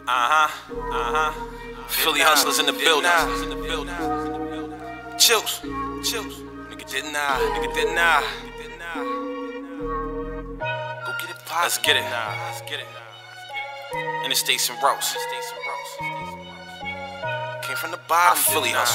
Philly hustlers in the building. Chillz. Nigga didn't I. Go get it poppin'. Let's get it. Interstates and routes. Came from the bottom. Philly hustle.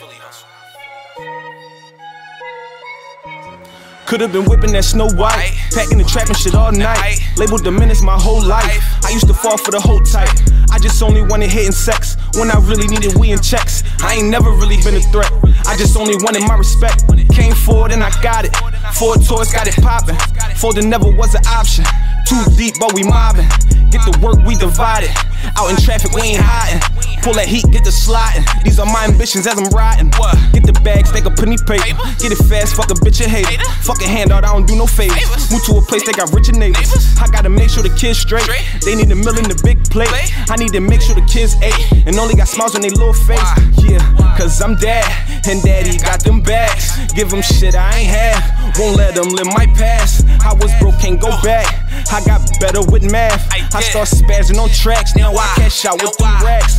Could've been whipping that Snow White, packing the trap and shit all night. Labeled the menace my whole life. I used to fall for the whole type. I just only wanted hitting sex when I really needed we in checks. I ain't never really been a threat. I just only wanted my respect. Came forward and I got it. Ford Taurus got it poppin'. Folding never was an option. Too deep, but we mobbing. Get the work, we divided. Out in traffic, we ain't hiding. Pull that heat, get the sliding. These are my ambitions as I'm riding. Get the bag, stack a penny paper. Get it fast, fuck a bitch a hater. Fuck a handout, I don't do no favors. Move to a place they got richer neighbors. I gotta make sure the kids straight. They need a meal in the big plate. I need to make sure the kids ate and only got smiles on their little face. Yeah, cause I'm dad and daddy got them bags. Give them shit I ain't have. Won't let them live my past. I was broke, can't go back. I got better with math. I start spazzing on tracks. Now I cash out with them racks.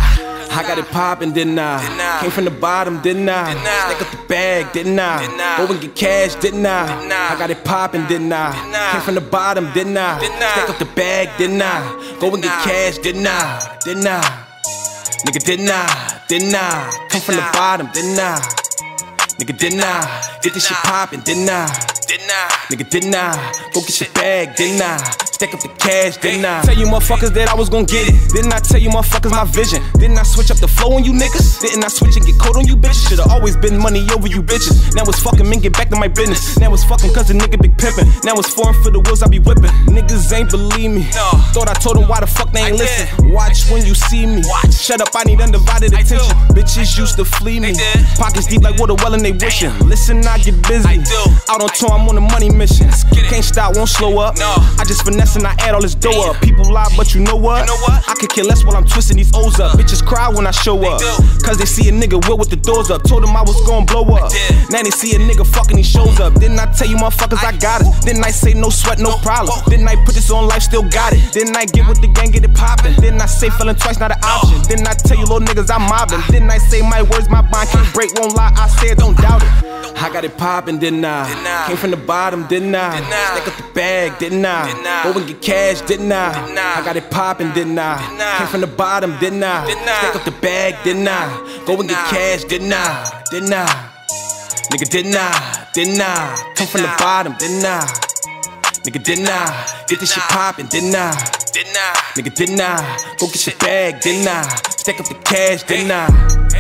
I got it poppin', didn't I? Came from the bottom, didn't I? Stack up the bag, didn't I? Go and get cash, didn't I? I got it poppin', didn't I? Came from the bottom, didn't I? Stack up the bag, didn't I? Go and get cash, didn't I? Didn't I? Nigga, didn't I? Didn't I? Come from the bottom, didn't I? Nigga, didn't I? Get this shit poppin', didn't I? Nigga, didn't I? Go get your bag, didn't I? Stack up the cash, didn't I? Tell you motherfuckers that I was gon' get it. Didn't I tell you motherfuckers my vision? Didn't I switch up the flow on you niggas? Didn't I switch and get cold on you bitches? Should've always been money over you bitches. Now it's fucking men, get back to my business. Now it's fucking cause the nigga big pimpin'. Now it's foreign for the wheels I be whippin'. Niggas ain't believe me. Thought I told them why the fuck they ain't listen. Watch when you see me. Shut up, I need undivided attention. Bitches used to flee me. Pockets deep like water well and they wishing. Listen, I get busy. Out on tour, I'm on a money mission. Can't stop, won't slow up. I just finesse and I add all this dough up. People lie, but you know what? I could care less while I'm twisting these O's up. Bitches cry when I show up, cause they see a nigga will with the doors up. Told them I was gon' blow up. Now they see a nigga fucking these shows up. Didn't I tell you motherfuckers I got it? Didn't I say no sweat, no problem? Didn't I put this on life, still got it? Didn't I get with the gang, get it poppin'? Didn't I say fellin' twice, not an option? Didn't I tell you little niggas I'm mobbing? Didn't I say my words, my bond can't break, won't lie, I said don't doubt it. I got it poppin', didn't I? Came from the bottom, didn't I? Stack up the bag, didn't I? Go and get cash, didn't I? I got it poppin', didn't I? Came from the bottom, didn't I? Stack up the bag, didn't I? Go and get cash, didn't I? Didn't I? Nigga, didn't I? Didn't I? Come from the bottom, didn't I? Nigga, didn't I? Get this shit poppin', didn't I? Nigga, didn't I? Go get your bag, didn't I? Stack up the cash, didn't I?